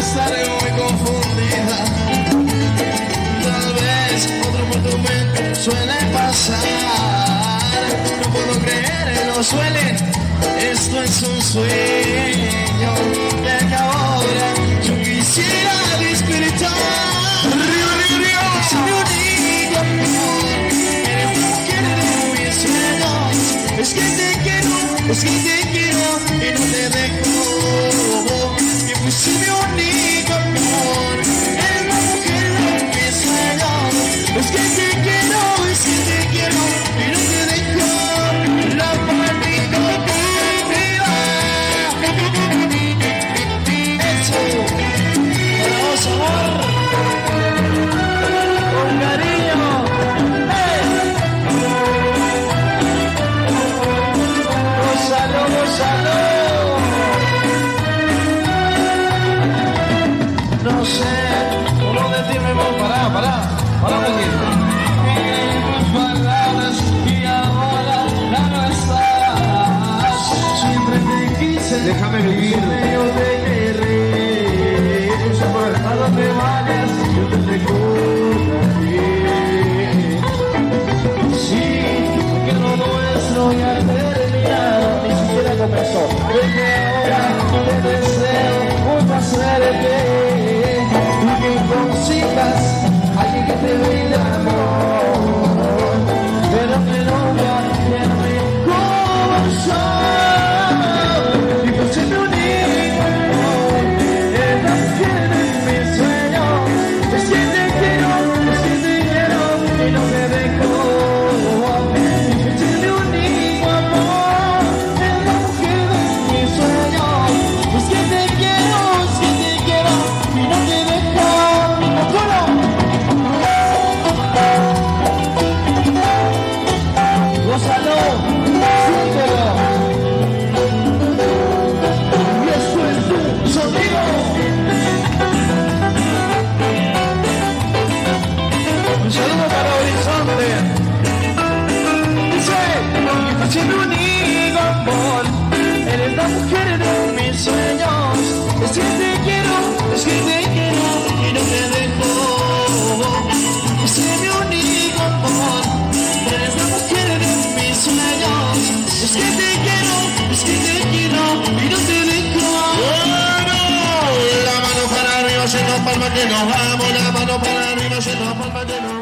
estaré muy confundida. Tal vez otro momento suele pasar. No puedo creer, no suele. Esto es un sueño de que ahora yo quisiera despertar. Río, río, río. Si mi único amor, eres la mujer de mis sueños. Es que te quiero y no te dejo. Que fuiste mi único amor, eres la mujer de mis sueños. Es que te quiero y no te dejo. La maldita vida. Eso, para vos amor, con cariño. No sé cómo decirme vos, pará un poquito. Mis palabras y ahora ya no estás. Siempre te quise, déjame vivir. Yo te querré. A donde vayas, yo te recordaré. Sí, que lo nuestro ya terminado, ni siquiera comenzó. Desde ahora te deseo mucha suerte. Que consigas alguien que te brinde amor, pero que nunca pierde como soy. Y por ser mi único amor, eres la mujer de mis sueños. Es que te quiero y no te dejo. Y por ser mi único amor, eres la mujer de mis sueños. Es que te quiero y no te dejo. Gózalo, siéntelo. Y eso es tu sonido. Un saludo para Horizonte. Dice, que fue mi único amor, eres la mujer de mis sueños. Es que te quiero y no te dejo. Es mi único amor, eres la mujer de mis sueños. Es que te quiero y no te dejo. Bueno, la mano para arriba, haciendo palma que nos vamos. La mano para arriba, haciendo palma que nos vamos.